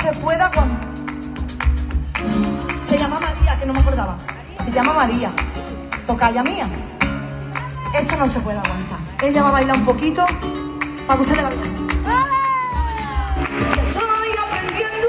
se puede aguantar. Se llama María, que no me acordaba. Se llama María. Tocaya mía. Esto no se puede aguantar. Ella va a bailar un poquito para que ustedes la vean. Estoy aprendiendo.